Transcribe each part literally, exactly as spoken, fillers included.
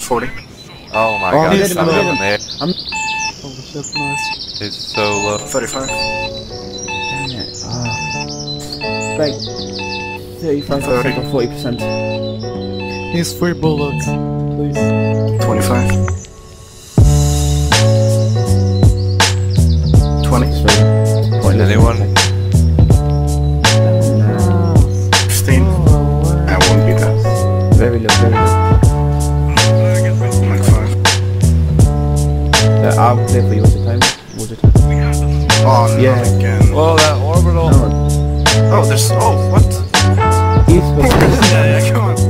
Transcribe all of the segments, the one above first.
forty. Oh my Oh, god, I'm he's dead, I'm not dead. even there. I'm Oh shit, nice. He's so low. thirty-five. damn it. Ah. Like thirty-five percent or forty percent. He's three bullets, please. twenty-five. twenty. Pointless. Anyone? Nah. fifteen. I won't be that. Very low, very low. Like five. Uh, I'll play for you. What's the time? What's the time? Oh, no, Yeah. again. Whoa, that orbital! No, Oh, there's. Oh, what? he's supposed to Yeah, yeah, come on.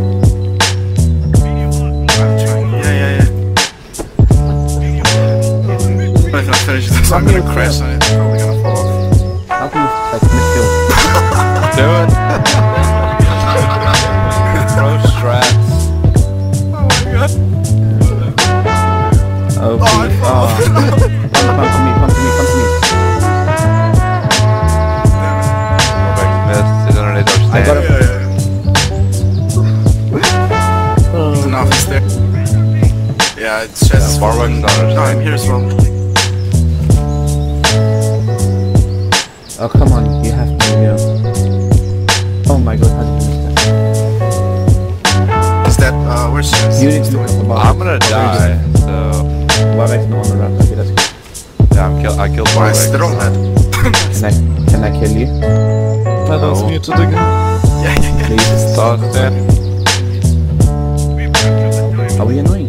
I'm trying. Yeah, yeah, yeah. But if I finish this, I'm gonna crash on it. It's probably gonna fall off. How can you like midfield? Do it! Throw straps. Oh my god. Oh, Oh, I please. fall. Oh. Come, come to me, come to me, come to me. Perfect miss. He's underneath our stand. I got him. Yeah, yeah. Oh, Enough, it's there. Yeah, it's just. Yeah, Barwick's not our No, I'm stand. here as well. Oh, come on, you have to, you know. Oh my god, how did you miss that? Is that, uh, where's Chess? You need to look up above. I'm gonna die, so... Warwick's no one around. Okay, that's good. Yeah, I'm kill I killed Why Barwick. is it on that? Can I, can I kill you? that was No. muted again. Yeah, yeah, yeah. Please. Saw it stand. Are we annoying?